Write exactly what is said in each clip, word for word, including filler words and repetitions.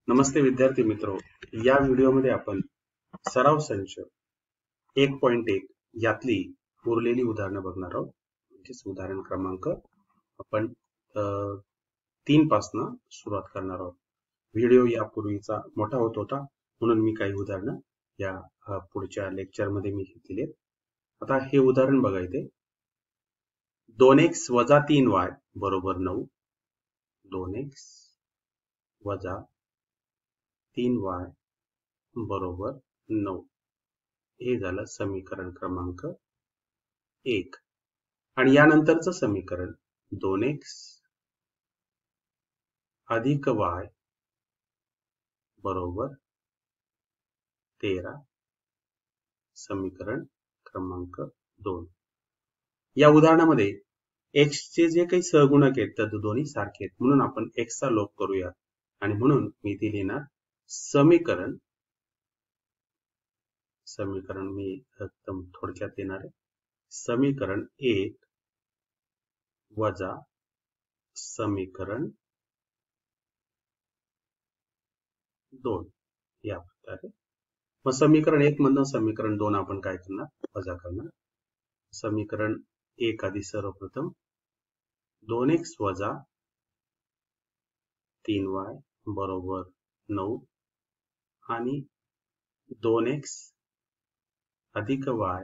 नमस्ते विद्यार्थी मित्रो, या व्हिडिओमध्ये आपण सराव संच एक पॉइंट एक यातली उरलेली उदाहरणं बघणार आहोत. म्हणजेच उदाहरण क्रमांक आपण तीन पासून सुरुवात करणार आहोत. व्हिडिओ यापूर्वीचा मोठा होत होता म्हणून मी काही उदाहरणं या पुढच्या लेक्चरमध्ये मी घेतलेली आहेत. आता हे उदाहरण बघा इथे, दोन एक्स वजा तीन वाय बरोबर नऊ. दोन एक्स वजा तीन वाय बरोबर नऊ. हे झालं समीकरण क्रमांक एक. आणि यानंतरचं समीकरण दोन एक्स अधिक वाय बरोबर तेरा. समीकरण क्रमांक दोन. या उदाहरणामध्ये एक्स चे जे काही सहगुणक आहेत तर दोन्ही सारखे आहेत म्हणून आपण एक्स चा लोप करूया आणि म्हणून मी इथे लिहिणार समीकरण समीकरण मी एकदम थोडक्यात येणार आहे. समीकरण एक वजा समीकरण दोन या प्रकारे. मग समीकरण एक मधनं समीकरण दोन आपण काय करणार, वजा करणार. समीकरण एक आधी सर्वप्रथम दोन एक्स वजा तीन वाय बरोबर नऊ आणि दोन एक्स अधिक वाय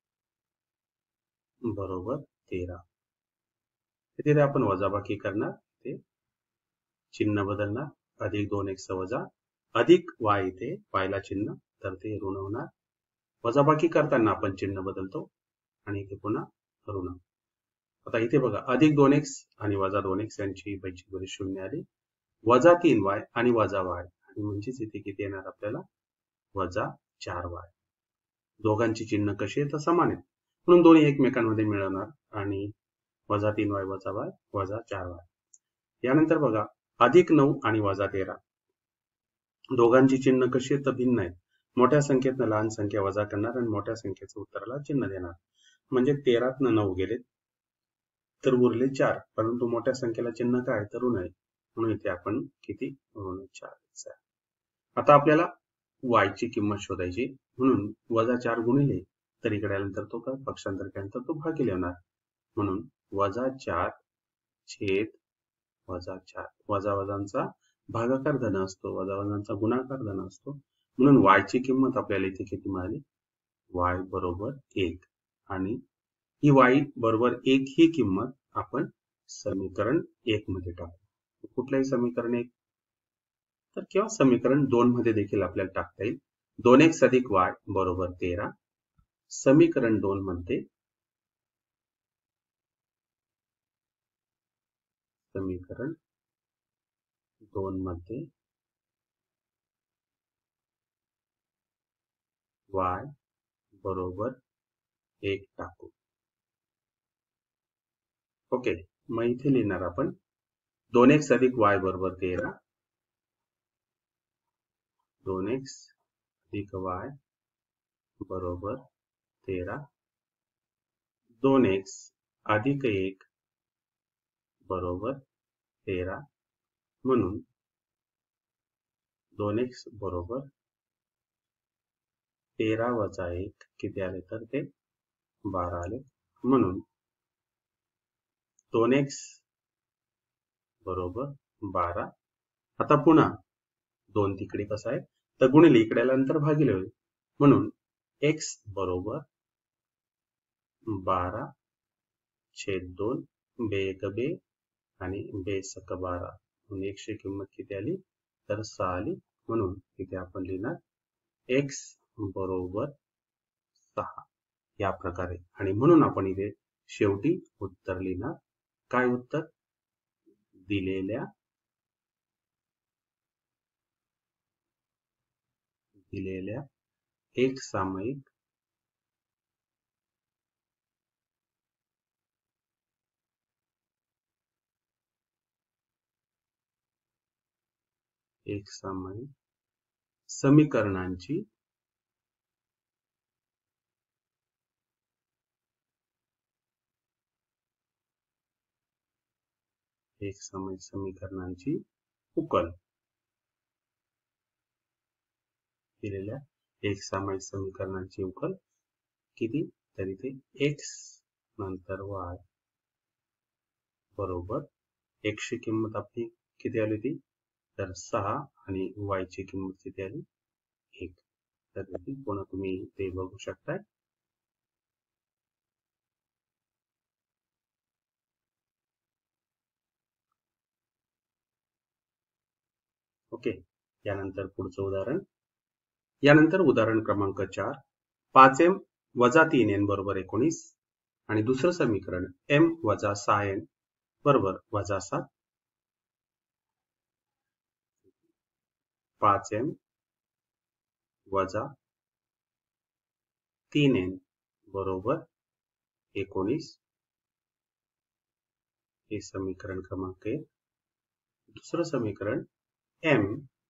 बरोबर तेरा. तिथे आपण वजाबाकी करणार, ते चिन्ह बदलणार. अधिक दोन एक्स वजा अधिक वाय, इथे वायला चिन्ह तर ते ऋण होणार. वजाबाकी करताना आपण चिन्ह बदलतो आणि इथे पुन्हा ऋण. आता इथे बघा, अधिक दोन एक्स आणि वजा दोन एक्स यांची बैची बेरीज शून्य आली. वजा तीन वाय आणि वजा वाय आणि म्हणजेच इथे किती येणार आपल्याला, वजा चार वाय. दोघांची चिन्ह कशी आहेत तर समान आहेत म्हणून दोन्ही एकमेकांमध्ये मिळवणार आणि वजा तीन वाय वजा वाय वजा चार वाय. यानंतर बघा, अधिक नऊ आणि वजा तेरा. दोघांची चिन्ह कशी आहेत तर भिन्न आहेत. मोठ्या संख्येतनं लहान संख्या वजा करणार आणि मोठ्या संख्येचं उत्तराला चिन्ह देणार. म्हणजे तेरातनं नऊ गेले तर उरले चार, परंतु मोठ्या संख्येला चिन्ह काय तर ऋण आहे म्हणून इथे आपण किती ऋण चार. आता आपल्याला वाय ची किंमत शोधायची म्हणून वजा चार गुणिले तर इकडे आल्यानंतर तो काय पक्षांतर केल्यानंतर तो भागिले होणार म्हणून वजा चार छेद वजा चार. वजा वजांचा भागाकार धन असतो, वजा वजांचा गुणाकार धन असतो म्हणून वाय ची किंमत आपल्याला इथे किती मिळाली, वाय बरोबर एक. आणि ही वाय बरोबर एक ही किंमत आपण समीकरण एक मध्ये टाकू. कुठलंही समीकरण एक तर किंवा समीकरण दोन मध्ये देखील आपल्याला टाकता येईल. दोन एक्स अधिक वाय बरोबर तेरा. समीकरण दोन मध्ये समीकरण दोन मध्ये वाय बरोबर एक टाकू. ओके, मग इथे लिहिणार आपण दोन एक्स अधिक वाय बरोबर तेरा. दोन एक्स अधिक वाय बरोबर तेरा. दोन एक्स अधिक एक बरोबर तेरा म्हणून दोन एक्स बरोबर तेरा वजा एक किती आले तर ते बारा आले म्हणून दोन एक्स बरोबर बारा. आता पुन्हा दोन तिकडे कसं आहे तर गुणिले इकडे आल्यानंतर भागिले होईल म्हणून एक्स बरोबर बारा छेद दोन. बे एक बे आणि बे सक बारा म्हणून एकशे किंमत किती आली तर सहा आली म्हणून इथे आपण लिहिणार एक्स बरोबर सहा या प्रकारे. आणि म्हणून आपण इथे शेवटी उत्तर लिहिणार. काय उत्तर, दिलेल्या दिलेल्या एक सामायिक एक सामायिक समीकरणांची एक सामायिक समीकरणांची उकल. दिलेल्या एक सामायिक समीकरणांची उकल किती, तर इथे x नंतर y बरोबर x ची किंमत आपली किती आली होती, तर सहा आणि y ची किंमत किती आली, एक. तर ती पुन्हा तुम्ही ते बघू शकताय. ओके, यानंतर पुढचं उदाहरण. यानंतर उदाहरण क्रमांक चार, पाच एम वजा तीन एन बरोबर एकोणीस आणि दुसरं समीकरण एम वजा सहा एन बरोबर वजा सात. पाच एम वजा तीन एन बरोबर एकोणीस हे समीकरण क्रमांक एक. दुसरं समीकरण एम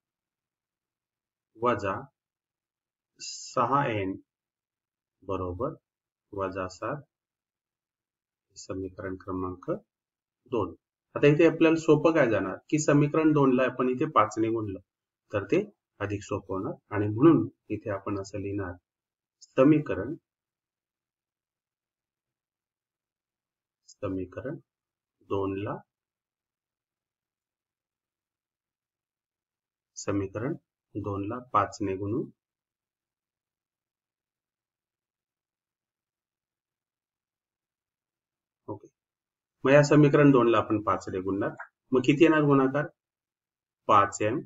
वजा सहा एन बरोबर वजा सात समीकरण क्रमांक दोन. आता इथे आपल्याला सोपं काय जाणार की समीकरण दोन ला आपण इथे पाच ने गुणलं तर ते अधिक सोपं होणार आणि म्हणून इथे आपण असं लिहिणार समीकरण समीकरण दोन ला समीकरण दोन ला पाच ने गुणू. ओके, मग या समीकरण दोन ला आपण पाच ने गुणणार. मग किती येणार गुणाकार, पाच एम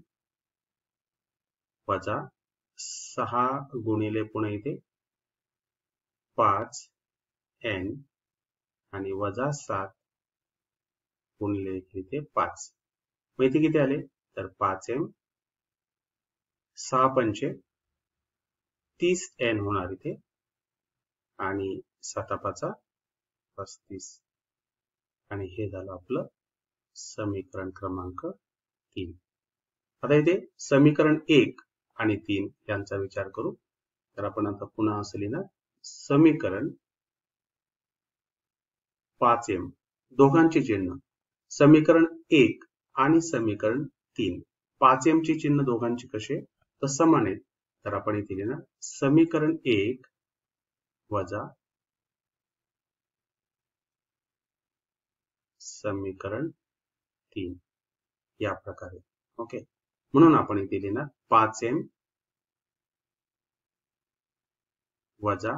वजा सहा गुणिले पुन्हा इथे पाच एन आणि वजा सात गुणिले इथे पाच. मग इथे किती आले, तर पाच एम सहा पंचे तीस एन होणार इथे आणि साता पाचा पस्तीस आणि हे झालं आपलं समीकरण क्रमांक तीन. आता इथे समीकरण एक आणि तीन यांचा विचार करू. तर आपण आता पुन्हा असं लिहिणार समीकरण पाच एम दोघांचे चिन्ह, समीकरण एक आणि समीकरण तीन पाच एम चे चिन्ह दोघांचे कसे तर समान आहेत. तर आपण इथे लिहिणार समीकरण एक वजा समीकरण तीन या प्रकारे. ओके, म्हणून आपण इथे लिहिणार पाच एम वजा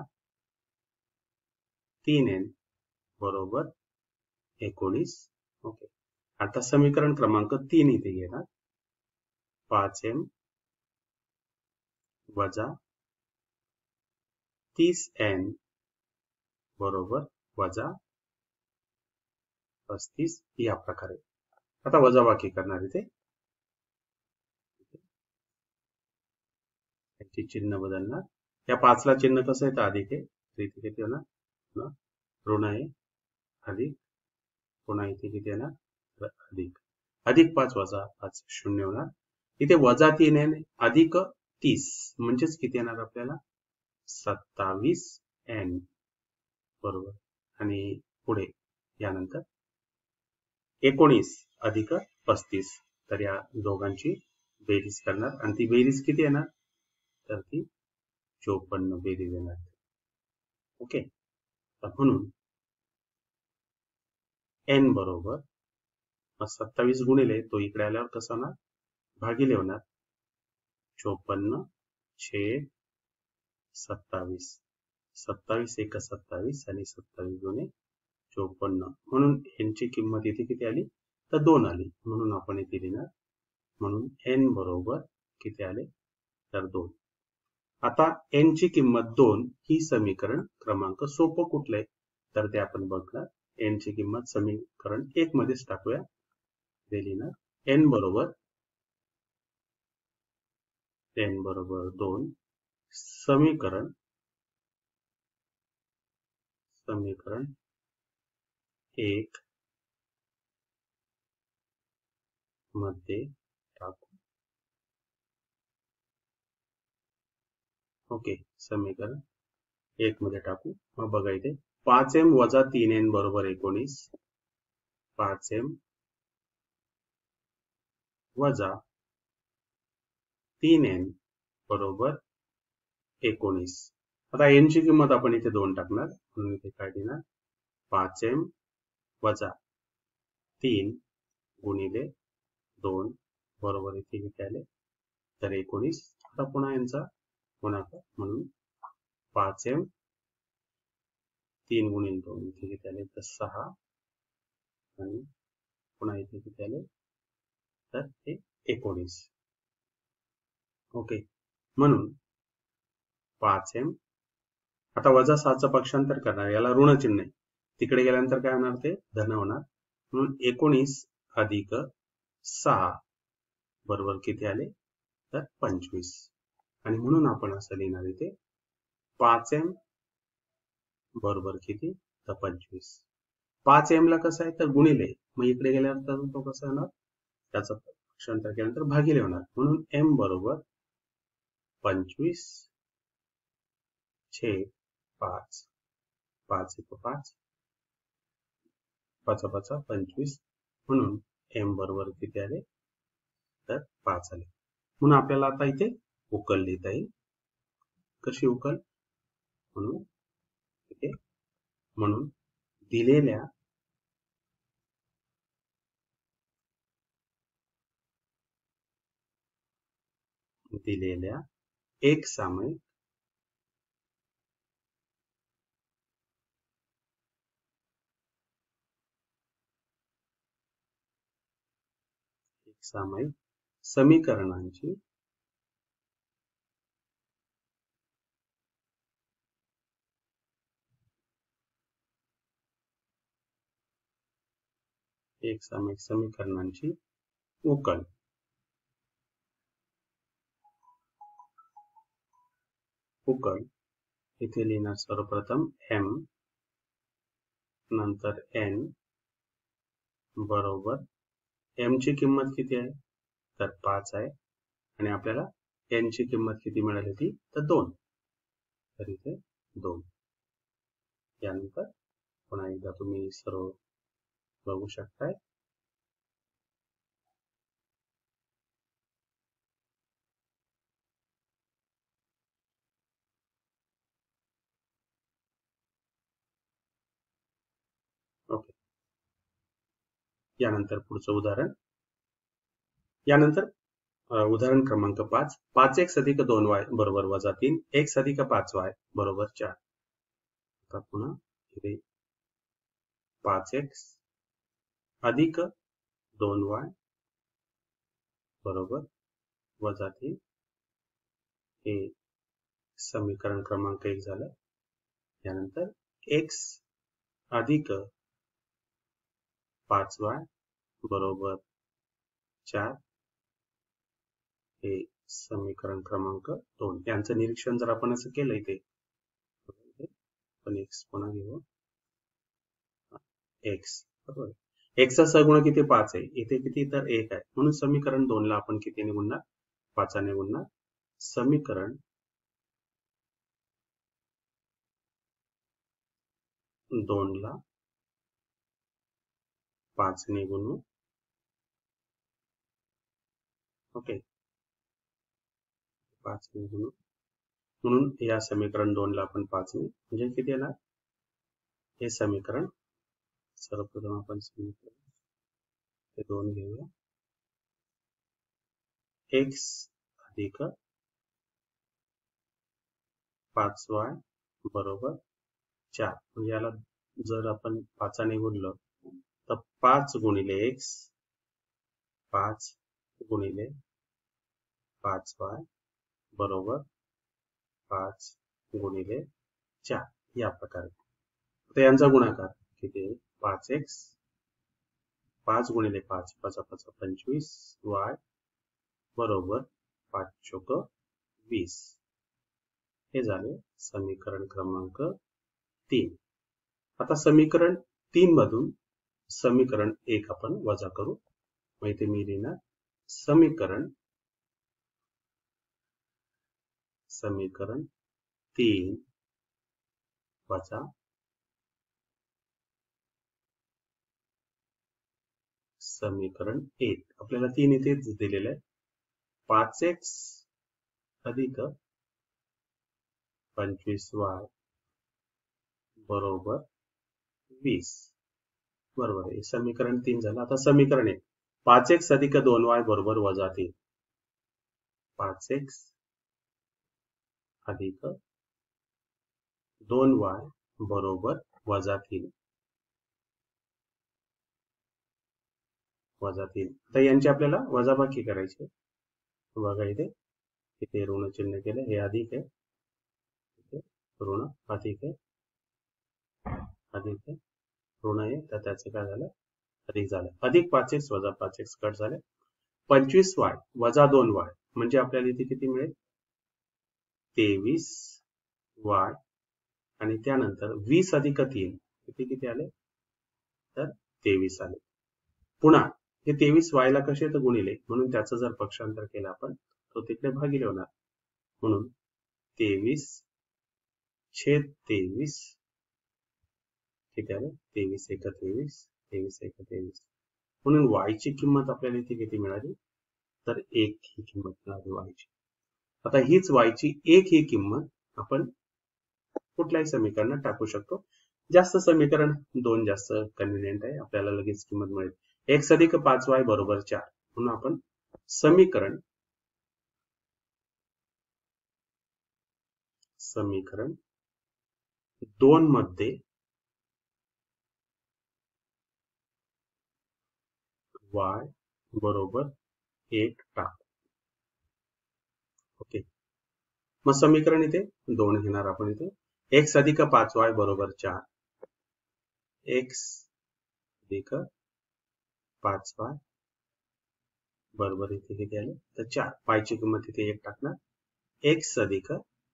तीन एन बरोबर एकोणीस. ओके, आता समीकरण क्रमांक तीन इथे घेणार पाच एम वजा तीस एन बरोबर वजा पस्तीस या प्रकारे. आता वजाबाकी करणार इथे, याची चिन्ह बदलणार. या पाचला चिन्ह कसं आहे तर अधिक आहे, तर इथे किती होणार ऋण आहे अधिक, पुन्हा इथे किती येणार अधिक, अधिक पाच वजा पाच शून्य होणार. इथे वजा तीन एन अधिक तीस म्हणजेच किती येणार आपल्याला सत्तावीस एन बरोबर. आणि पुढे यानंतर एकोणीस अधिक पस्तीस, तर या दोघांची बेरीज करणार आणि ती बेरीज किती येणार तर ती चोपन्न बेरीज येणार. ओके, म्हणून एन बरोबर सत्तावीस गुणिले तो इकडे आल्यावर कसा होणार भागिले होणार चोपन्न छेद सत्तावीस. सत्तावीस एक सत्तावीस आणि सत्तावीस गुणे चोपन्न, म्हणून एन ची किंमत इथे किती आली तर दोन आली. म्हणून आपण इथे लिहिणार म्हणून एन बरोबर किती आले तर दोन. आता एन ची किंमत दोन ही समीकरण क्रमांक सोपं कुठलंय तर ते आपण बघणार. एन ची किंमत समीकरण एक मध्येच टाकूया. ते लिहिणार एन बरोबर एन बरोबर दोन समीकरण समीकरण एक मध्ये टाकू. ओके, समीकरण एक मध्ये टाकू. मग बघा इथे पाच एम वजा तीन एन बरोबर एकोणीस, पाच एम वजा तीन एन बरोबर एकोणीस. आता एन ची किंमत आपण इथे दोन टाकणार, म्हणून इथे काय देणार, पाच एम वजा तीन गुणिले दोन बरोबर इथे किती आले, तर एकोणीस. आता पुन्हा यांचा गुणाकार, म्हणून पाच एम तीन गुणिले दोन इथे किती आले, तर सहा, आणि पुन्हा इथे किती आले, तर हे एकोणीस. ओके, म्हणून पाच एम, आता वजा सहाचं पक्षांतर करणार, याला ऋण चिन्ह आहे, तिकडे गेल्यानंतर काय होणार, ते धन होणार, म्हणून एकोणीस अधिक सहा बरोबर किती आले, तर पंचवीस. आणि म्हणून आपण असं लिहिणार इथे पाच एम बरोबर किती, तर पंचवीस. पाच एम ला कसं आहे, तर गुणिले, मग इकडे गेल्यानंतर तो कसा होणार, त्याचा पक्षांतर केल्यानंतर भागिले होणार, म्हणून एम बरोबर पंचवीस छेद पाच, पाच एक पाच, पाच पाच पंचवीस, म्हणून एम बरोबर किती आले, तर पाच आले. म्हणून आपल्याला आता इथे उकल लिहिता येईल. कशी उकल, म्हणून इथे, म्हणून दिलेल्या दिलेल्या एक सामायिक एक सामायिक समीकरणांची एक सामायिक समीकरणांची उकल. उकल इथे लिहिणार सर्वप्रथम एम, नंतर एन बरोबर, एम ची किंमत किती आहे, तर पाच आहे, आणि आपल्याला एन ची किंमत किती मिळाली ती, तर दोन, तर इथे दोन. यानंतर पुन्हा एकदा तुम्ही सर्व बघू शकताय. ओके, यानंतर पुढचं उदाहरण. यानंतर उदाहरण क्रमांक पाच, पाच एक्स अधिक दोन वाय बरोबर वजा तीन, एक्स अधिक पाच वाय बरोबर चार. आता पुन्हा इथे पाच एक्स अधिक दोन वाय बरोबर वजा तीन, हे समीकरण क्रमांक एक झालं. यानंतर एक्स अधिक पाच वाय बरोबर चार, हे समीकरण क्रमांक दोन. यांचं निरीक्षण जर आपण असं केलं इथे, पण एक्स पुन्हा घेऊ, एक्स बरोबर, एक्सचा सगुण किती, पाच आहे, इथे किती, तर एक आहे, म्हणून समीकरण दोन ला आपण कितीने गुणणार, पाचाने गुणणार. समीकरण दोन ला पाचने गुणू. ओके, पाचने गुणू, म्हणून या समीकरण दोन ला आपण पाचने, म्हणजे किती येणार, हे समीकरण सर्वप्रथम आपण समीकरण हे दोन घेऊया, एक्स अधिक पाच वाय बरोबर चार, म्हणजे याला जर आपण पाचाने गुणलं तर पाच गुणिले एक्स, पाच गुणिले पाच वाय बरोबर पाच गुणिले चार, या प्रकारे. तर यांचा गुणाकार किती, पाच एक्स, पाच गुणिले पाच, पाच पाच पंचवीस, वाय बरोबर पाच चोक वीस. हे झाले समीकरण क्रमांक तीन. आता समीकरण तीन मधून समीकरण एक आपण वजा करू. मग इथे मी लिहिणार समीकरण समीकरण तीन वजा समीकरण एक. आपल्याला तीन इथेच दिलेलं आहे. पाच एक्स अधिक पंचवीस वाय बरोबर वीस. बरोबर आहे. समीकरण तीन झालं. आता समीकरण एक, पाच एक्स अधिक दोन वाय बरोबर वजा तीन. पाच एक्स अधिक दोन वाय बरोबर वजा तीन. वजा तीन. तर यांची आपल्याला वजाबाकी करायची. बघा इथे इथे ऋण चिन्ह केलं, हे अधिक आहे, इथे ऋण अधिक आहे, अधिक आहे, ऋण आहे, तर त्याचं काय झालं, अधिक झालं. अधिक पाच एक्स वजा पाच एक्स कट झाले. पंचवीस वाय वजा दोन वाय म्हणजे आपल्याला इथे किती मिळेल, तेवीस वाय, आणि त्यानंतर वीस अधिक तीन किती किती आले, तर तेवीस आले. पुन्हा हे तेवीस वायला कसे तर गुणिले, म्हणून त्याचं जर पक्षांतर केलं आपण तो तिकडे भागिले होणार. म्हणून तेवीस छेद तेवीस किती आले, तेवीस एक तेवीस, तेवीस एक तेवीस. म्हणून वायची किंमत आपल्याला इथे किती मिळाली, तर एक ही किंमत मिळाली वायची. आता हीच वायची एक ही किंमत आपण कुठल्याही समीकरणात टाकू शकतो. जास्त समीकरण दोन जास्त कन्व्हिनियंट आहे, आपल्याला लगेच किंमत मिळेल. एक्स अधिक पाच वाय बरोबर चार. म्हणून आपण समीकरण समीकरण दोन मध्ये वाय बरोबर एक टाक. ओके, मग समीकरण इथे दोन घेणार आपण. इथे एक्स अधिक पाच वाय बरोबर चार. एक्स अधिक पाच वाय बरोबर इथे किती आले, तर चार. वायची किंमत इथे एक टाकणार. एक्स अधिक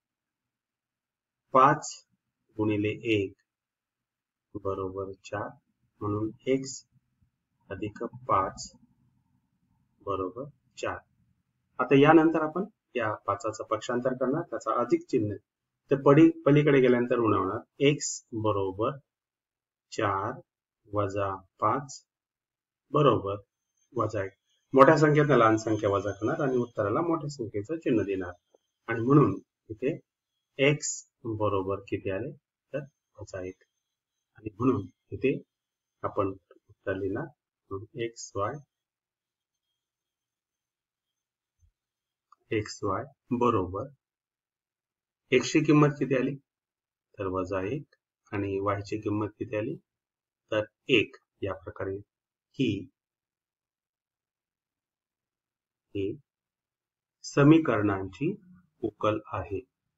पाच गुणिले एक बरोबर चार. म्हणून एक्स अधिक पाच बरोबर चार. आता यानंतर आपण या पाचाचं पक्षांतर करणार, त्याचा अधिक चिन्ह ते पडी पलीकडे गेल्यानंतर ऋण होणार. एक्स बरोबर चार वजा पाच बरोबर वजा एक. मोठ्या संख्येत लहान संख्या वजा करणार आणि उत्तराला मोठ्या संख्येचं चिन्ह देणार. आणि म्हणून इथे एक्स बरोबर किती आले, तर वजा एक. आणि म्हणून इथे आपण उत्तर लिहिणार एक्स वाय एक्स वाय बरोबर एक्सची किंमत किती आली, तर वजा एक, आणि वायची किंमत किती आली, तर एक. या प्रकारे ही ही समीकरणांची उकल आहे.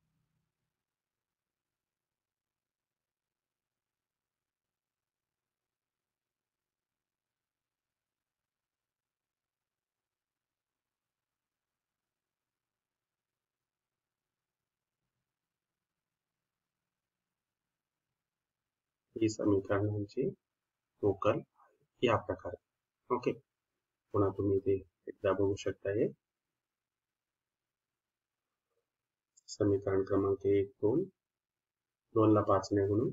ही समीकरणांची उकल या प्रकारे. ओके, पुन्हा तुम्ही ते एकदा बघू शकता. हे समीकरण क्रमांक एक दोन दोन ला पाच ने गुणून,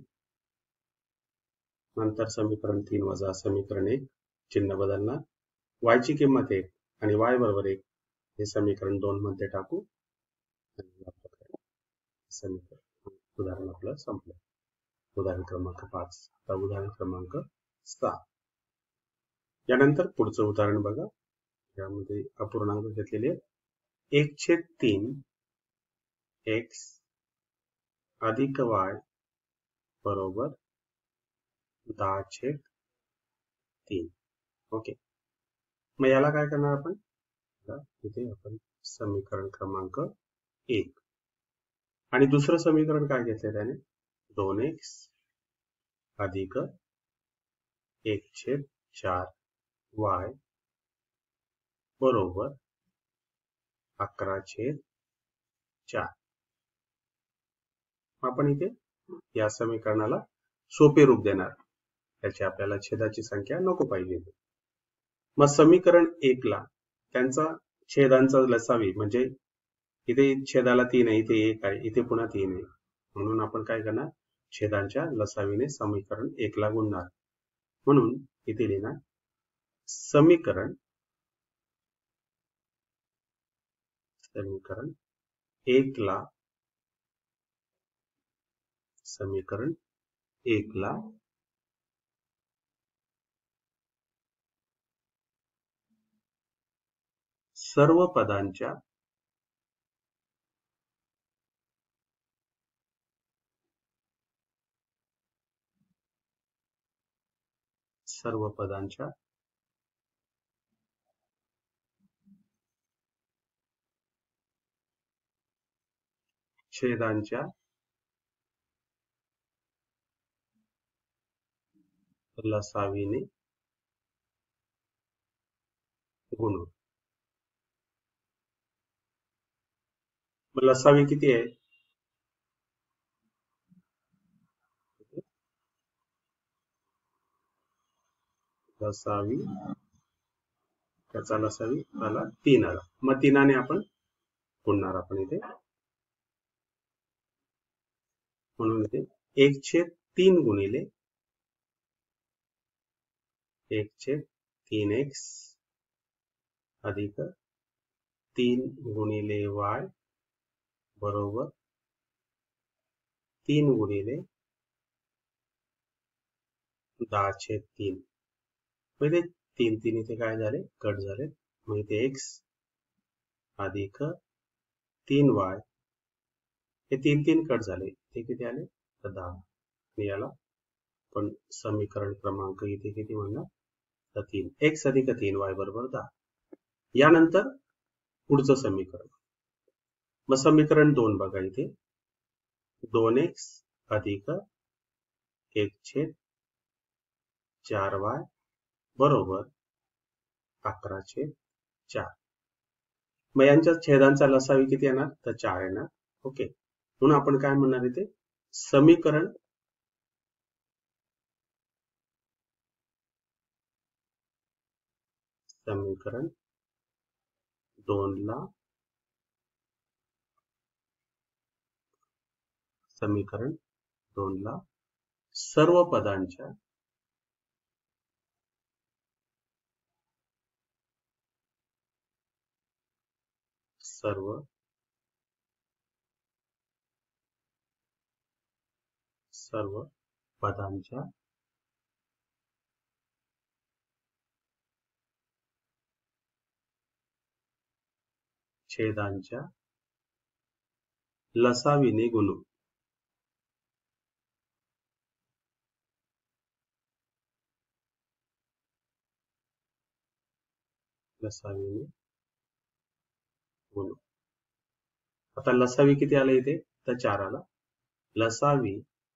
नंतर समीकरण तीन वजा समीकरण एक, चिन्ह बदलणार. वायची किंमत एक आणि वाय बरोबर एक हे समीकरण दोन मध्ये टाकू, आणि या प्रकारे समीकरण उदाहरण आपलं संपलं. उदाहरण क्रमांक पाच. आता उदाहरण क्रमांक सहा. यानंतर पुढचं उदाहरण बघा. यामध्ये अपूर्णांक घेतलेले एक छेद तीन एक्स अधिक वाय बरोबर दहा छेद तीन. ओके, मग याला काय करणार आपण, इथे आपण समीकरण क्रमांक एक आणि दुसरं समीकरण काय घेतलं त्याने, दोन एक्स अधिक एक छेद चार वाय बरोबर अकरा छेद चार. आपण इथे या समीकरणाला सोपे रूप देणार, त्याची आपल्याला छेदाची संख्या नको पाहिजे. मग समीकरण एक ला त्यांचा छेदांचा लसावी, म्हणजे इथे छेदाला तीन आहे, इथे एक आहे, इथे पुन्हा तीन आहे, म्हणून आपण काय करणार, छेदांच्या लसावीने समीकरण एक ला गुणणार. म्हणून इथे लिहिणार समीकरण समीकरण एक ला समीकरण एक ला सर्व पदांच्या सर्व पदांच्या छेदांच्या लसावीने गुणू. लसावी किती आहे? लसावी त्याचा लसावी आला तीन आला. मग तीनाने आपण गुणणार आपण इथे, म्हणून इथे एक छेद तीन गुणिले एक छेद तीन एक्स अधिक तीन गुणिले वाय बरोबर तीन गुणिले दहा छेद तीन. म्हणजे तीन तीन इथे काय झाले? कट झाले. मग इथे एक्स अधिक तीन वाय हे तीन तीन कट झाले. ते किती आले? तर दहा. याला पण समीकरण क्रमांक इथे किती म्हणणार? तर तीन. एक्स अधिक तीन वाय बरोबर दहा. यानंतर पुढचं समीकरण. मग समीकरण दोन बघा इथे, दोन एक्स अधिक एक छेद चार वाय बरोबर अकरा छेद चार. मग यांच्या छेदांचा लसावी किती येणार? तर चार येणार. ओके, म्हणून आपण काय म्हणणार इथे? समीकरण समीकरण दोन ला समीकरण दोन ला सर्व पदांच्या सर्व सर्व पदांच्या छेदांच्या लसावीने गुणू. लसावीने गुणू. आता लसावी किती आला इथे? तर चार आला. लसावी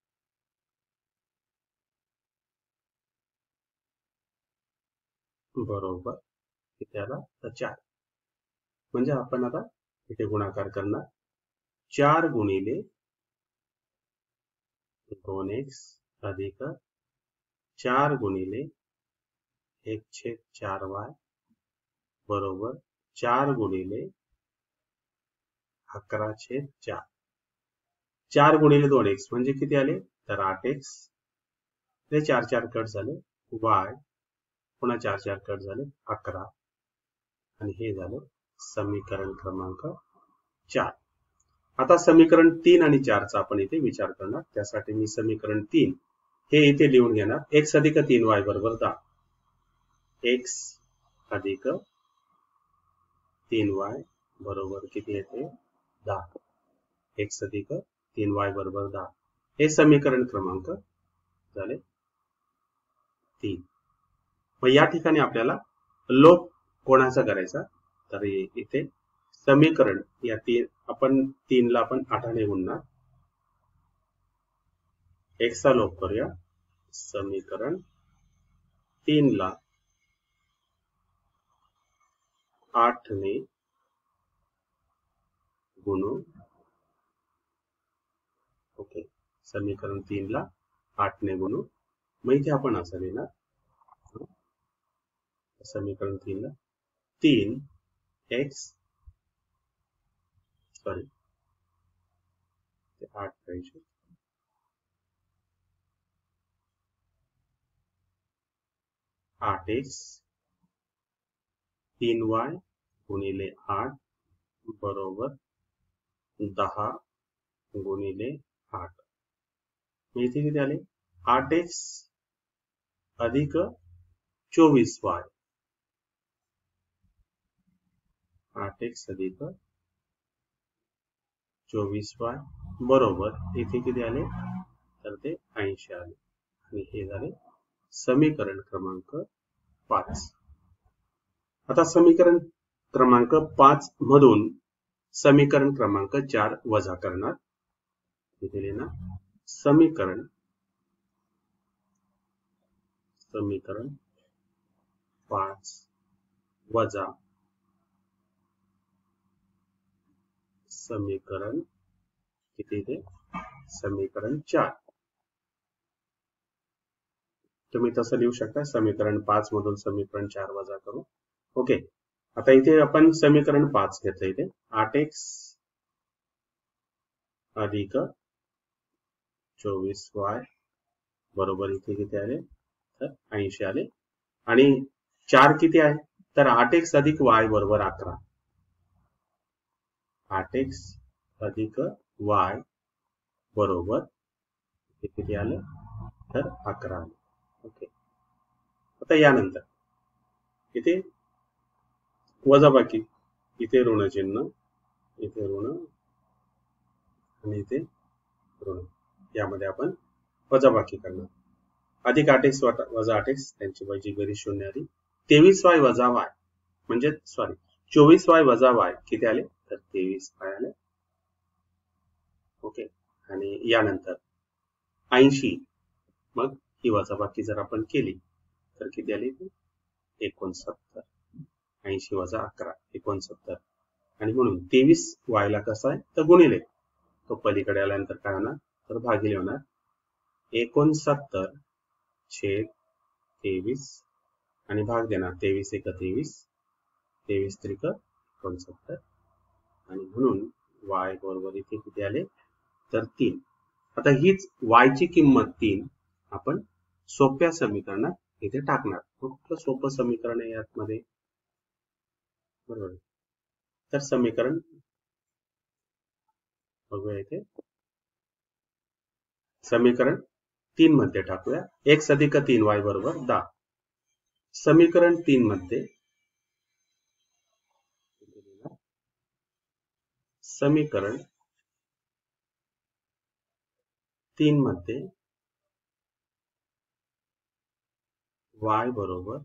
बरोबर किती आला? तर चार. म्हणजे आपण आता इथे गुणाकार करणार. चार गुणिले दोन एक्स अधिक चार गुणिले एक छेद चार वाय बरोबर चार गुणिले अकरा छेद चार. चार गुणिले दोन एक्स म्हणजे किती आले? तर आठ एक्स. ते चार चार कट झाले. वाय पुन्हा चार चार कट झाले अकरा. आणि हे झालं समीकरण क्रमांक चार. आता समीकरण तीन आणि चारचा आपण इथे विचार करणार. त्यासाठी मी समीकरण तीन हे इथे लिहून घेणार. एक्स अधिक तीन वाय बरोबर दहा. एक्स अधिक तीन वाय बरोबर किती येते? दहा. एक्स अधिक तीन वाय बरोबर दहा. हे समीकरण क्रमांक झाले तीन. मग या ठिकाणी आपल्याला लोप कोणाचा करायचा? तर इथे समीकरण या तीन आपण तीनला आपण आठाने गुणणार. एक्सचा लोप करूया. समीकरण तीनला आठने गुणू. ओके, समीकरण तीनला आठने गुणू. मग इथे आपण असं लिहिणार. समीकरण तीनला तीन एक्स सॉरी आठ पाहिजे. आठ एक्स तीन वाय गुणिले आठ बरोबर दहा गुणिले आठ. इथे किती आले? आठ एक्स अधिक चोवीस वाय. आठ एक्स अधिक चोवीस वाय बरोबर इथे किती आले? तर ते ऐंशी आले. आणि हे झाले समीकरण क्रमांक पाच. आता समीकरण क्रमांक पाच मधून समीकरण क्रमांक चार वजा करणार. इथे लिहिणार समीकरण समीकरण पाच वजा समीकरण किती ते समीकरण चार. तुम्ही तसं लिहू शकता, समीकरण पाच मधून समीकरण चार वजा करू. ओके. आता इथे आपण समीकरण पाच घेतलं. इथे आठ एक्स अधिक चोवीस वाय बरोबर इथे किती आले? तर ऐंशी आले. आणि चार किती आहे? तर आठ एक्स अधिक वाय बरोबर अकरा. आठ एक्स अधिक वाय बरोबर किती आले? तर अकरा आले. ओके. आता यानंतर इथे वजाबाकी, इथे ऋण चिन्ह, इथे ऋण आणि इथे ऋण, यामध्ये आपण वजाबाकी करणार. अधिक आठ एक्स वजा आठ एक्स त्यांची वजी बेरीज शून्य आली. तेवीस वाय वजा वाय म्हणजे सॉरी चोवीस वाय वजा वाय किती आले? तर तेवीस वाय आले. ओके. आणि यानंतर ऐंशी, मग ही वजाबाकी जर आपण केली तर किती आली? एकोणसत्तर. ऐंशी वजा अकरा एकोणसत्तर. आणि म्हणून तेवीस वायला कसा आहे? तर गुणिले, तो पलीकडे आल्यानंतर काय होणार? तर भागिले होणार. एकोणसत्तर छेद तेवीस आणि भाग देणार. तेवीस एक तेवीस, तेवीस त्रिक एकोणसत्तर. आणि म्हणून वाय बरोबर इथे किती आले? तर तीन. आता हीच वायची किंमत तीन आपण सोप्या समीकरणात इथे टाकणार. कुठलं सोपं समीकरण आहे यामध्ये? बरोबर. तर समीकरण बघूया. इथे समीकरण तीन मध्ये टाकूया. एक्स अधिक तीन वाय बरोबर दहा. समीकरण तीन मध्ये समीकरण तीन मध्ये वाय बरोबर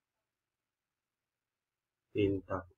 तीन टाकू.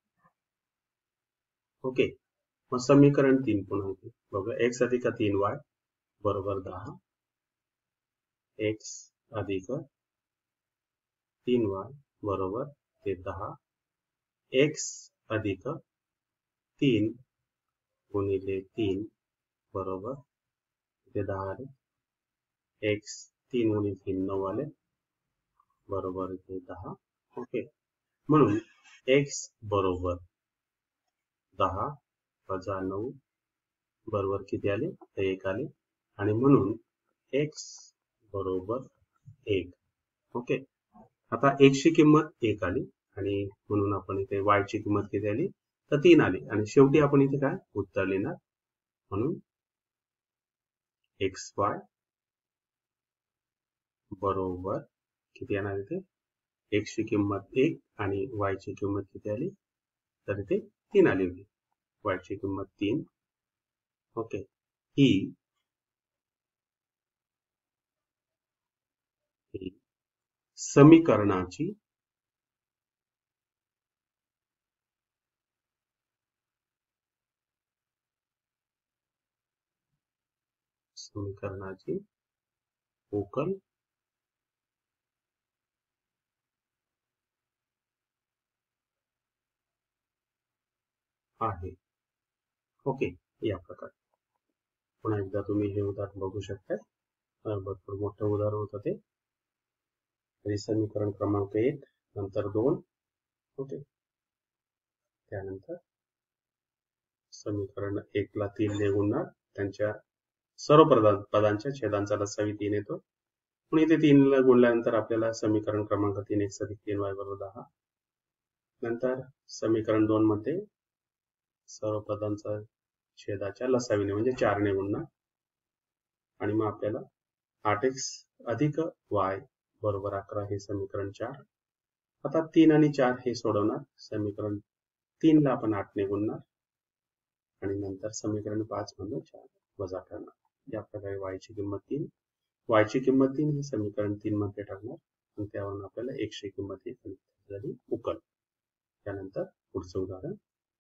ओके. मग समीकरण तीन पुन्हा बघूया. एक्स अधिक तीन वाय बरोबर दहा. एक्स अधिक तीन वाय बरोबर ते दहा. एक्स अधिक तीन गुणिले तीन बरोबर ते दहा आले. एक्स तीन गुणिले तीन नऊ आले बरोबर ते दहा. ओके. म्हणून एक्स बरोबर दहा वजा नऊ बरोबर किती आले? तर एक आले. आणि म्हणून एक्स बरोबर एक. ओके. आता एक्सची किंमत एक आली आणि म्हणून आपण इथे वायची किंमत किती आली? तर तीन आली. आणि शेवटी आपण इथे काय उत्तर लिहिणार? म्हणून एक्स वाय बरोबर किती येणार? इथे एक्सची किंमत एक आणि वायची किंमत किती आली? तर इथे तीन आली होती. वायची किंमत तीन. ओके. ही समीकरणाची समीकरणाची उकल आहे. ओके. या प्रकारे पुन्हा एकदा तुम्ही हे उदाहरण बघू शकता. भरपूर मोठं उदाहरण होतं ते. समीकरण क्रमांक एक नंतर दोन. ओके. त्यानंतर समीकरण एक ला तीन ने गुणणार. त्यांच्या सर्व पदां पदांच्या छेदांचा लसावी तीन येतो. पण इथे तीन ला गुणल्यानंतर आपल्याला समीकरण क्रमांक तीन एक्स अधिक तीन वाय बरोबर दहा. नंतर समीकरण दोन मध्ये सर्व पदांचा छेदाच्या लसावीने म्हणजे चारने गुणणार आणि मग आपल्याला आठ एक्स अधिक वाय बरोबर अकरा हे समीकरण चार. आता तीन आणि चार हे सोडवणार. समीकरण तीन ला आपण आठने गुणणार आणि नंतर समीकरण पाच मधून चार वजा करणार. या प्रकारे वायची किंमत तीन वायची किंमत तीन ही समीकरण तीन मध्ये टाकणार आणि त्यावरून आपल्याला एकशे किंमत एक झाली उकल. त्यानंतर पुढचं उदाहरण.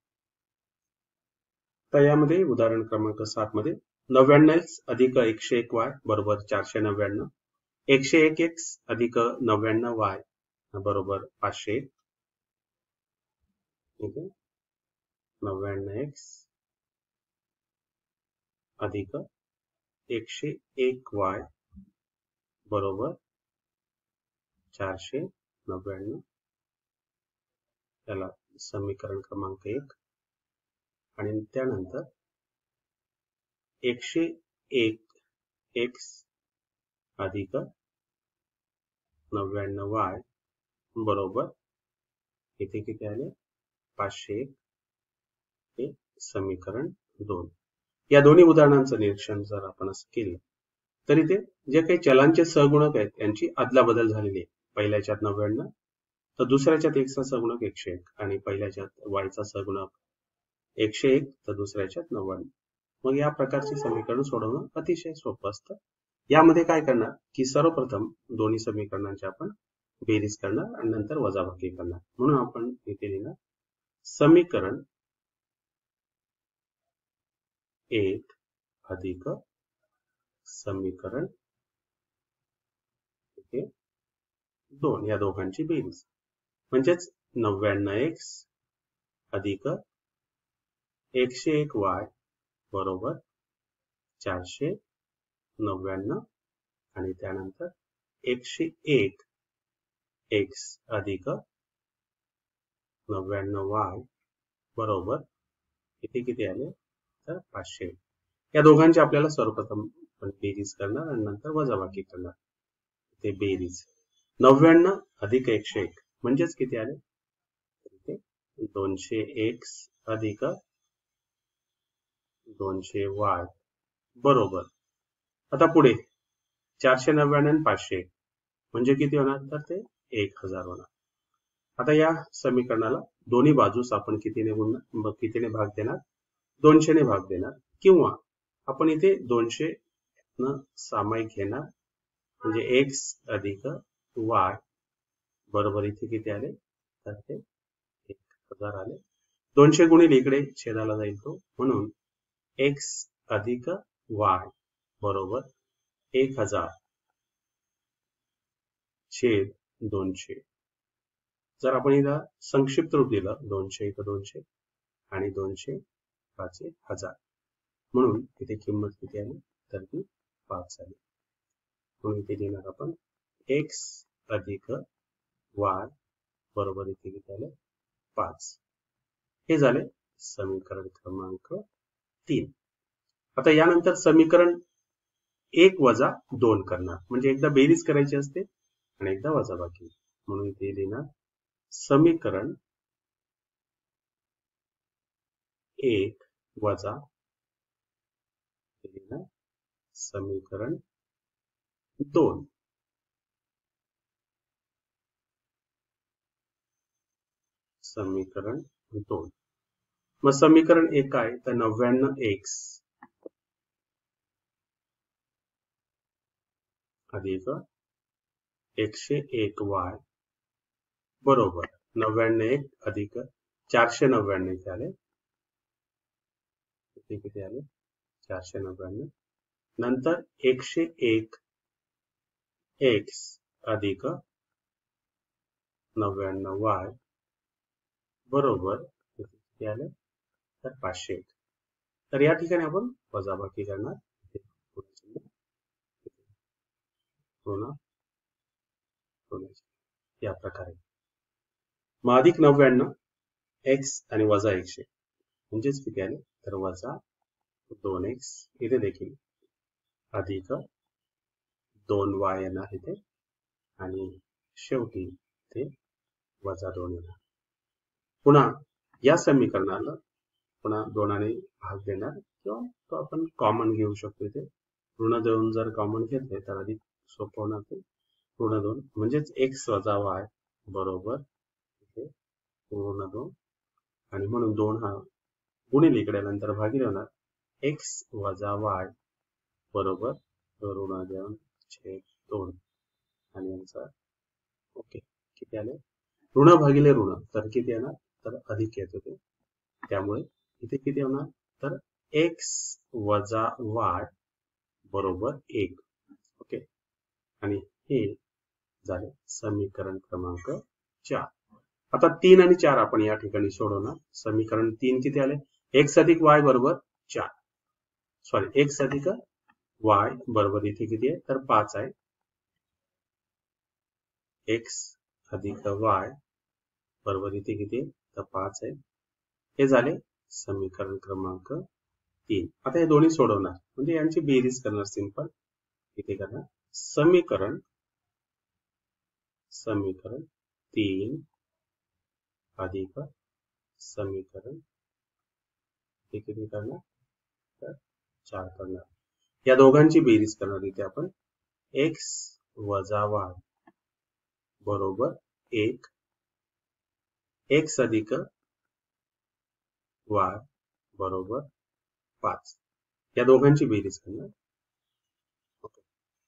तर यामध्ये उदाहरण क्रमांक सात मध्ये नव्याण्णव एक्स अधिक एकशे एक वाय बरोबर चारशे नव्याण्णव. एकशे एक एक्स अधिक नव्याण्णव वाय बरोबर पाचशे एक. ठीक आहे. नव्याण्णव एक्स अधिक एकशे एक वाय बरोबर चारशे नव्याण्णव. त्याला समीकरण क्रमांक एक आणि त्यानंतर एकशे एक एक्स अधिक नव्याण्णव वाय बरोबर इथे किती आले पाचशे एक. हे समीकरण दोन. या दोन्ही उदाहरणांचं निरीक्षण जर आपण असं केलं तर इथे जे काही चलांचे सहगुणक आहेत यांची अदलाबदल झालेली आहे. पहिल्याच्यात नव्याण्णव तर दुसऱ्याच्यात एक्सचा सहगुणक एकशे एक आणि पहिल्याच्यात वायचा सहगुणक एकशे एक तर दुसऱ्याच्यात नव्याण्णव. मग या प्रकारची समीकरण सोडवणं अतिशय सोपं असतं. यामध्ये काय करणार की सर्वप्रथम दोन्ही समीकरणांची आपण बेरीज करणार आणि नंतर वजाबाकी करणार. म्हणून आपण इथे लिहिणार समीकरण एक अधिक समीकरण दोन या दोघांची बेरीज म्हणजेच नव्याण्णव एक्स अधिक एकशे एक वाय बरोबर चारशे नव्याण्णव आणि त्यानंतर एकशे एक एक्स अधिक नव्याण्णव वाय बरोबर इथे किती आले तर पाचशे. या दोघांची आपल्याला सर्वप्रथम आपण बेरीज करणार आणि नंतर वजाबाकी करणार. ते बेरीज नव्याण्णव अधिक एकशे एक म्हणजेच किती आले इथे दोनशे एक्स अधिक दोनशे वाय बरोबर. आता पुढे चारशे नव्याण्णव आणि पाचशे म्हणजे किती होणार तर ते एक हजार होणार. आता या समीकरणाला दोन्ही बाजूस आपण कितीने गुणणार कितीने भाग देणार दोनशे ने भाग देणार किंवा आपण इथे दोनशे न सामायिक घेणार म्हणजे एक्स अधिक वाय बरोबर इथे किती आले तर ते एक हजार आले. दोनशे गुणिले इकडे छेदाला जाईल तो म्हणून एक्स अधिक वाय बरोबर एक हजार छेद दोनशे. जर आपण इथं संक्षिप्त रूप दिलं दोनशे इथं दोनशे आणि दोनशे पाच हजार म्हणून इथे किंमत किती आली तर ती पाच आली. म्हणून इथे लिहिणार आपण एक्स अधिक वाय बरोबर इथे किती आले पाच. हे झाले समीकरण क्रमांक तीन. आता यानंतर समीकरण एक वजा दोन करणार म्हणजे एकदा बेरीज करायची असते आणि एकदा वजाबाकी. म्हणून इथे लिहिणार समीकरण एक वजा समीकरण दोन. समीकरण दोन मग समीकरण एक काय तर नव्याण्णव एक्स अधिक एकशे एक वाय बरोबर नव्याण्णव एक अधिक चारशे नव्याण्णव आले किती आले चारशे नव्याण्णव. नंतर एकशे एक एक्स अधिक नव्याण्णव वाय बरोबर किती आले तर पाचशे एक. तर या ठिकाणी आपण वजाबाकी करणार या प्रकारे. मग अधिक नव्याण्णव एक्स आणि वजा एकशे म्हणजेच किती आले तर वजा दोन एक्स. इथे देखील अधिक दोन वाय येणार इथे आणि शेवटी ते वजा दोन येणार. पुन्हा या समीकरणाला पुन्हा दोनाने भाग देणार किंवा तो आपण कॉमन घेऊ शकतो. इथे ऋण दोन जर कॉमन घेतले तर अधिक सोपं होणार. ते ऋण दोन म्हणजेच एक्स वजा वाय बरोबर इथे ऋण दोन आणि म्हणून दोन हा गुणिले इकडे नंतर भागिले होणार एक्स वजा वाय बरोबर ऋण दोन छेद दोन आणि यांचा ओके किती आले ऋण भागिले ऋण तर किती येणार तर अधिक येत होते. त्यामुळे इथे किती होणार तर एक्स वजा वाय बरोबर एक. ओके आणि हे झाले समीकरण क्रमांक चार. आता तीन आणि चार आपण या ठिकाणी सोडवणार. समीकरण तीन किती आले एक्स अधिक वाय बरोबर चार सॉरी एक्स अधिक वाय बरोबर इथे किती आहे तर पाच आहे. एक्स अधिक वाय बरोबर इथे किती आहे तर पाच आहे. हे झाले समीकरण क्रमांक तीन. आता हे दोन्ही सोडवणार म्हणजे यांची बेरीज करणार. सिंपल इथे करणार समीकरण समीकरण तीन अधिक समीकरण हे किती करणार तर चार करणार. या दोघांची बेरीज करणार. इथे आपण एक्स वजा वाय बरोबर एक एक्स अधिक वाय बरोबर पाच या दोघांची बेरीज करणार. ओके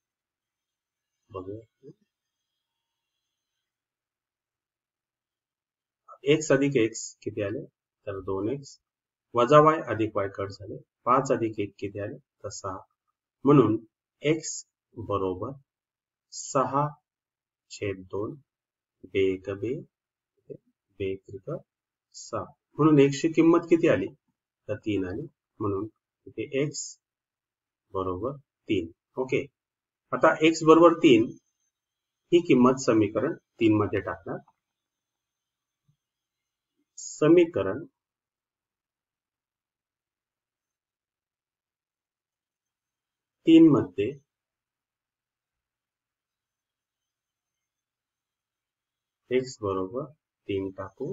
बघूया. एक्स अधिक एक्स किती आले तर दोन एक्स वजा वाय अधिक वाय कट झाले. पाच अधिक एक किती आले तर सहा. म्हणून एक्स बरोबर सहा छेद दोन बे एक बे बे एक सहा. म्हणून एक्सची किंमत किती आली तर तीन आली. म्हणून इथे एक्स बरोबर तीन. ओके आता एक्स बरोबर तीन ही किंमत समीकरण तीन मध्ये टाकणार. समीकरण तीन मध्ये एक्स बरोबर तीन टाकू.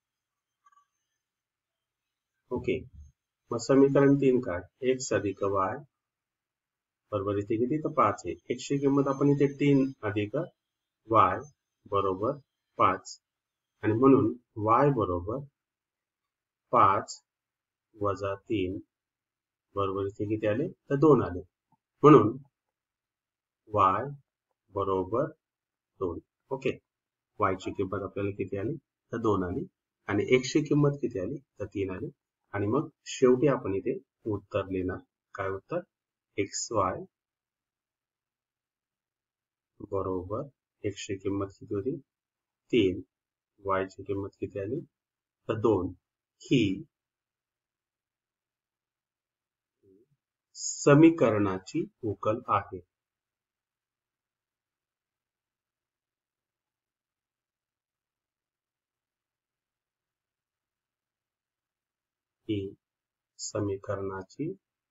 ओके मग समीकरण तीन काढ एक्स अधिक वाय बरोबर इथे किती तर पाच आहे. एक्सची किंमत आपण इथे तीन अधिक वाय बरोबर पाच आणि म्हणून वाय बरोबर पाच वजा तीन बरोबर इथे किती आले तर दोन आले. म्हणून वाय बरोबर दोन. ओके वाय ची किंमत आपल्याला किती आली तर दोन आली आणि एक्स ची किंमत किती आली तर तीन आली. आणि मग शेवटी आपण इथे उत्तर लिहिणार. काय उत्तर एक्स वाय बरोबर एक्स ची किंमत किती होती तीन वाय ची किंमत किती आली तर दोन. ही समीकरणाची उकल आहे. ही समीकरणाची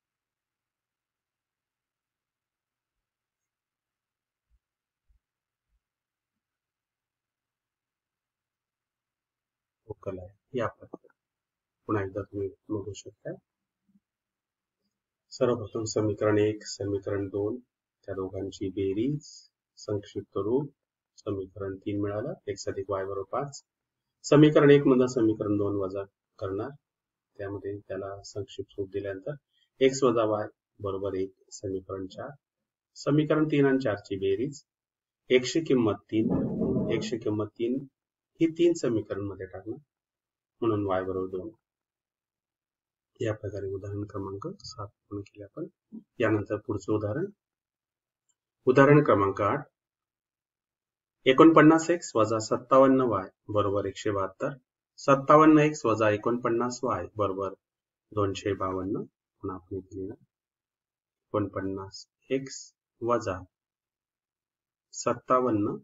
उकल आहे. या प्रकारे पुन्हा एकदा तुम्ही बघू शकता. सर्वप्रथम समीकरण एक समीकरण दोन त्या दोघांची बेरीज संक्षिप्त रूप समीकरण तीन मिळालं एक्स अधिक वाय बरोबर पाच. समीकरण एक मधून समीकरण दोन वजा करणार. त्यामध्ये त्याला संक्षिप्त रूप दिल्यानंतर एक्स वजा वाय बरोबर एक समीकरण चार. समीकरण तीन आणि चार ची बेरीज एकशे किंमत तीन एकशे किंमत तीन ही तीन समीकरण मध्ये टाकणार. म्हणून वाय बरोबर दोन. या प्रकारे उदाहरण क्रमांक सात पूर्ण केले आपण. यानंतर पुढचं उदाहरण उदाहरण क्रमांक आठ एकोणपन्नास एक्स वजा सत्तावन्न वाय बरोबर एकशे बहात्तर. सत्तावन्न एक्स वजा एकोणपन्नास वाय बरोबर दोनशे बावन्न. पुन्हा आपण इथे लिहिणार एकोणपन्नास एक्स वजा सत्तावन्न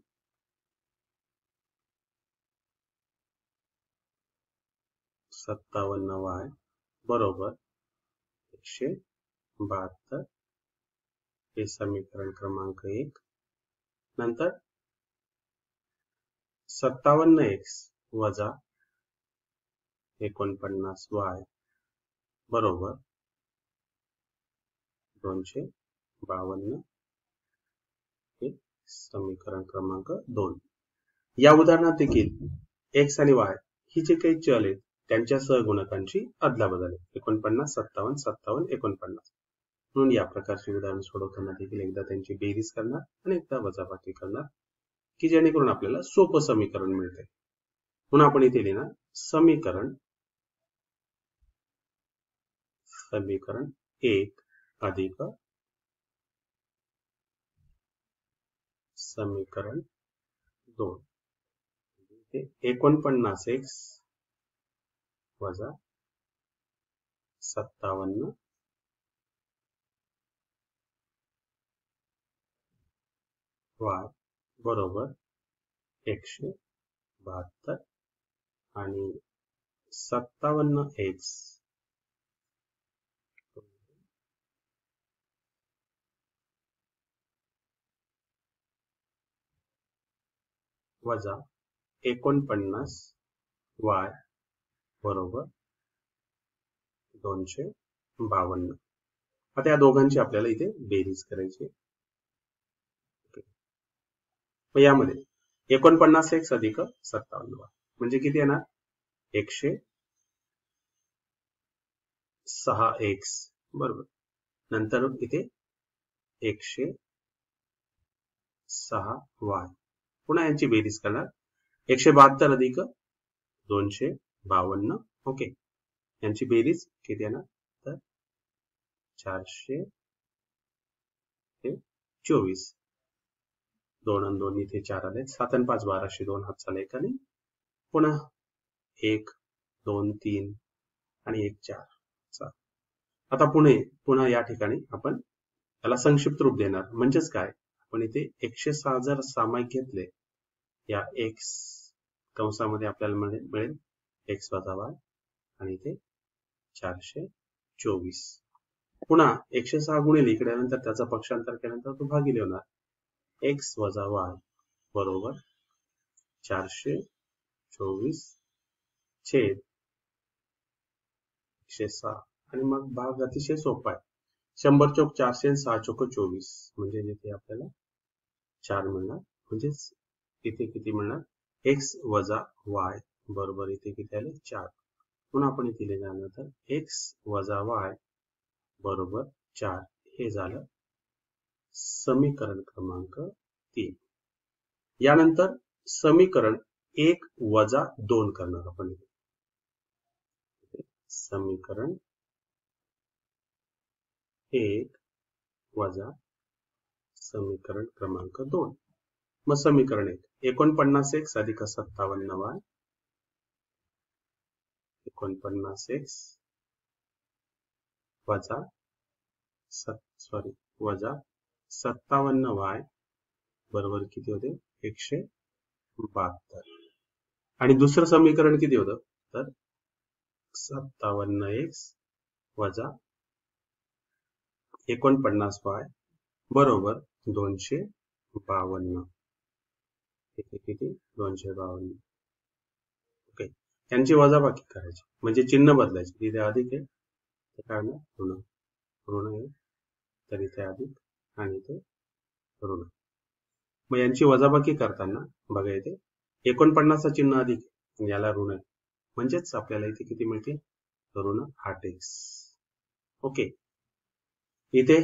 सत्तावन्न वाय बरोबर एकशे बहात्तर. हे समीकरण क्रमांक एक. नंतर सत्तावन्न एक्स वजा एकोणपन्नास वाय बरोबर दोनशे बावन्न हे समीकरण क्रमांक दोन. या उदाहरणात देखील एक्स आणि वाय ही जे काही चल आहेत त्यांच्या सहगुणकांची अदलाबदल आहे. एकोणपन्नास सत्तावन्न सत्तावन्न एकोणपन्नास. म्हणून या प्रकारची उदाहरण सोडवताना देखील एकदा त्यांची बेरीज करणार आणि एकदा वजाबाकी करणार की जेणेकरून आपल्याला सोपं समीकरण मिळते. म्हणून आपण इथे लिहिणार समीकरण समीकरण एक अधिक समीकरण दोन. एकोणपन्नास एक्स वजा सत्तावन्न वाय बरोबर एकशे बहात्तर आणि सत्तावन्न एक्स वजा एकोणपन्नास वाय बरोबर दोनशे बावन्न. आता या दोघांची आपल्याला इथे बेरीज करायची. मग यामध्ये एकोणपन्नास एक्स अधिक सत्तावन्न वाय म्हणजे किती येणार एकशे सहा एक्स बरोबर. नंतर इथे एकशे सहा वाय. पुन्हा यांची बेरीज करणार एकशे बहात्तर अधिक दोनशे बावन्न. ओके यांची बेरीज किती येणार तर चारशे चोवीस. दोन आणि दोन इथे चार आले. सात आणि पाच बाराशे दोन हात चालले एक आणि पुन्हा एक दोन तीन आणि एक चार. आता पुणे पुन्हा या ठिकाणी आपण याला संक्षिप्त रूप देणार. म्हणजेच काय आपण इथे एकशे सहा जर सामायिक घेतले या एक्स कंसामध्ये आपल्याला मिळेल एक्स वजा वाय आणि इथे चारशे चोवीस. पुन्हा एकशे सहा गुणिले इकडे नंतर त्याचा पक्षांतर केल्यानंतर तो भागिले होणार एक्स वजा वाय बरोबर चारशे चोवीस छेद एकशे सहा. आणि मग भाग अतिशय सोपा आहे. शंभर चौक चारशे आणि सहा चौक चोवीस म्हणजे इथे आपल्याला चार मिळणार. म्हणजेच इथे किती मिळणार एक्स वजा वाय बरोबर इथे किती आले चार. म्हणून आपण इथे लिहिल्यानंतर एक्स वजा वाय बरोबर चार हे झालं समीकरण क्रमांक तीन. यानंतर समीकरण एक वजा दोन करणार आपण इथे. समीकरण एक वजा समीकरण क्रमांक दोन. मग समीकरण एक एकोणपन्नास एक्स अधिक सत्तावन्न वाय एकोणपन्नास एक्स वजा सॉरी वजा सत्तावन्न वाय बरोबर किती होते एकशे बहात्तर. आणि दुसरं समीकरण किती होतं तर सत्तावन्न एक्स वजा एकोणपन्नास वाय बरोबर दोनशे बावन्न. किती दोनशे बावन्न. ओके त्यांची वजाबाकी करायची म्हणजे चिन्ह बदलायचे. तिथे अधिक आहे तर काय होणार ऋण. ऋण आहे तर इथे अधिक आणि इथे ऋण. मग यांची वजाबाकी करताना बघा इथे एकोणपन्नासचं चिन्ह अधिक याला ऋण आहे म्हणजेच आपल्याला इथे किती मिळते ऋण आठ एक्स. ओके इथे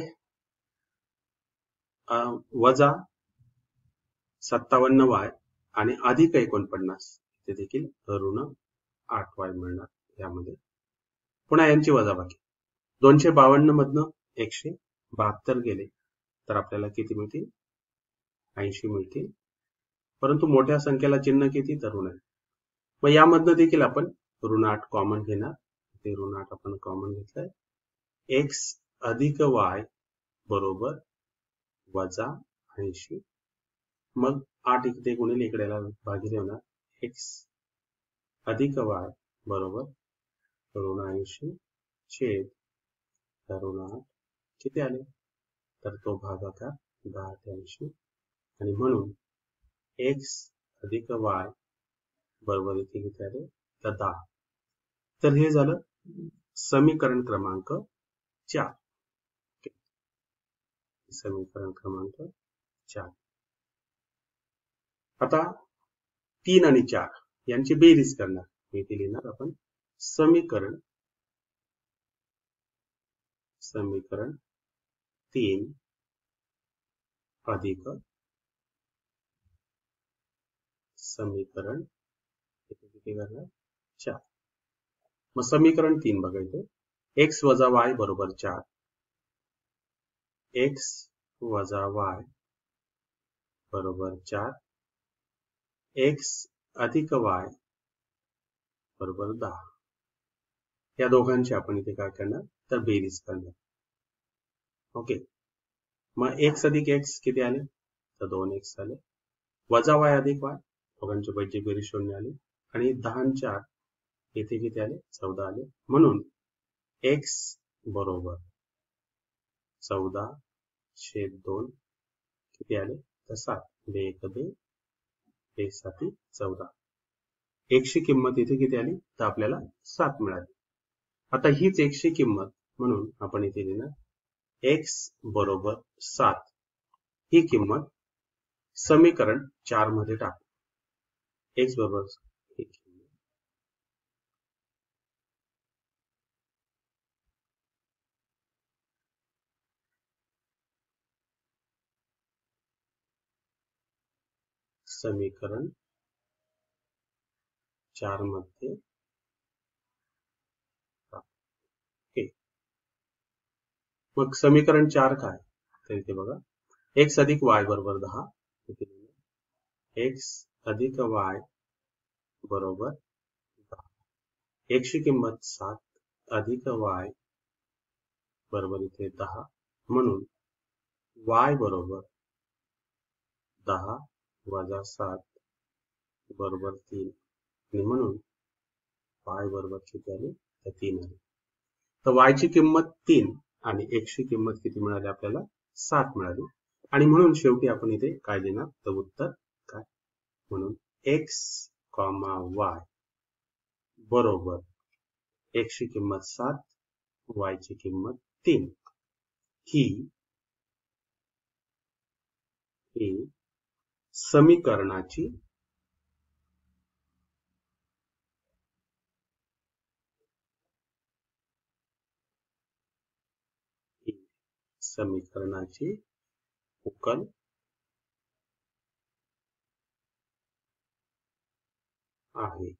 वजा सत्तावन्न वाय आणि अधिक एकोणपन्नास इथे देखील ऋण आठ वाय मिळणार यामध्ये. पुन्हा यांची वजाबाकी दोनशे बावन्न मधनं एकशे बहात्तर गेले तर आपल्याला किती मिळतील ऐंशी मिळतील. परंतु मोठ्या संख्येला चिन्ह किती तर ऋण आहे. मग यामधनं देखील आपण ऋण आठ कॉमन घेणार. ते ऋण आठ आपण कॉमन घेतलंय. एक्स अधिक वाय बरोबर वजा ऐंशी. मग आठ इकडे गुणिले इकडे भागिले होणार एक्स अधिक वाय बरोबर ऋण ऐंशी छेद ऋण आठ किती आले तर तो भागाकार दहा ते ऐंशी. आणि म्हणून एक्स अधिक वाय बरोबर इथे किती आले तर दहा. तर हे झालं समीकरण क्रमांक चार. समीकरण क्रमांक चार. आता तीन आणि चार यांची बेरीज करणार. मी इथे लिहिणार आपण समीकरण समीकरण तीन अधिक समीकरण किती करणार चार. मग समीकरण तीन बघायचं. एक्स वजा वाय बरोबर चार. एक्स वजा वाय बरोबर चार. एक्स अधिक वाय बरोबर दहा. या दोघांची आपण इथे काय करणार तर बेरीज करणार. ओके. मग एक्स अधिक एक्स किती आले तर दोन एक्स आले. वजा वाय अधिक वाय दोघांची बेरीज बेरीज शून्य आली. आणि दहा आणि चार येथे किती आले चौदा आले. म्हणून एक्स बरोबर चौदा छेद दोन किती आले तर सात. बे एक बे बे साती चौदा. एकशे किंमत इथे किती आली तर आपल्याला सात मिळाली. आता हीच एकशे किंमत म्हणून आपण इथे लिहिणार एक्स बरोबर सात. ही किंमत समीकरण चार मध्ये टाक. एक्स बरोबर समीकरण चार मध्ये ओके. मग समीकरण चार काय तर इथे बघा एक्स अधिक वाय बरोबर दहा. एक्स अधिक वाय बरोबर दहा. एकशे किंमत सात अधिक वाय बरोबर इथे दहा. म्हणून वाय बरोबर दहा वजा सात बरोबर तीन. आणि म्हणून वाय बरोबर किती आली तर तीन आली. तर वायची किंमत तीन आणि एकशे किंमत किती मिळाली आपल्याला सात मिळाली. आणि म्हणून शेवटी आपण इथे काय देणार तर उत्तर काय म्हणून एक्स कॉमा वाय बरोबर एकशे किंमत सात वायची किंमत तीन. ही ही समीकरणाची समीकरणाची उकल आहे.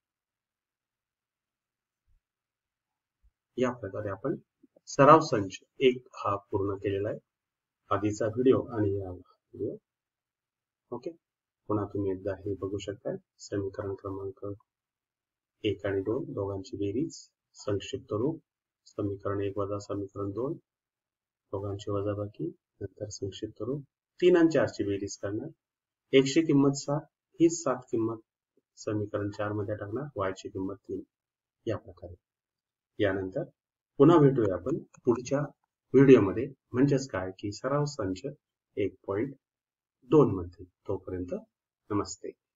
या प्रकारे आपण सराव संच एक हा पूर्ण केलेला आहे. आधीचा व्हिडिओ आणि या व्हिडिओ ओके. पुन्हा तुम्ही एकदा हे बघू शकता. समीकरण क्रमांक एक आणि दोन दोघांची बेरीज संक्षिप्त रूप. समीकरण एक वजा समीकरण दोन दोघांची वजाबाकी. नंतर संक्षिप्त रूप. तीन आणि चारची बेरीज करणार. एकशे किंमत सात हीच सात किंमत समीकरण चार मध्ये टाकणार. वायची किंमत तीन. या प्रकारे. यानंतर पुन्हा भेटूया आपण पुढच्या व्हिडिओमध्ये. म्हणजेच काय की सराव संच एक पॉइंट दोन मध्ये. तोपर्यंत नमस्ते.